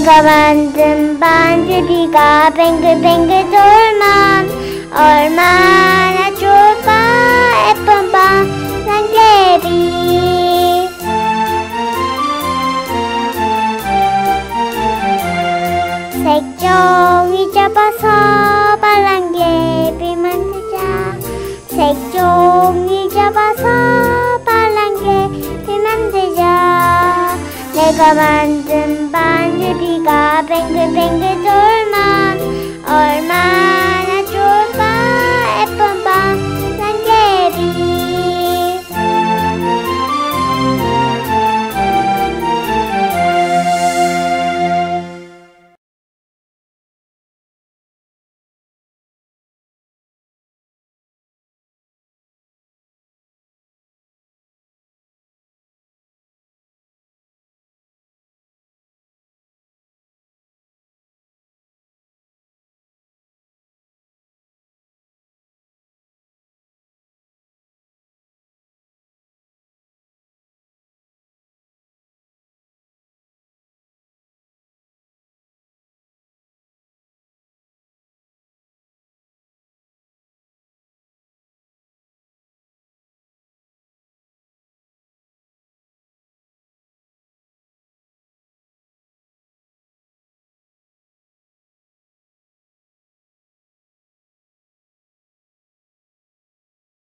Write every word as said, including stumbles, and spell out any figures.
내가 만든 반주리가 뱅글뱅글 돌면 얼마나 좋을까. 예쁜 파랑개비 색종이 잡아서 파랑개비 만들자. 색종이 잡아서 파랑개비 만들자. 내가 만든 반주리가 뱅글뱅글 돌면 얼마나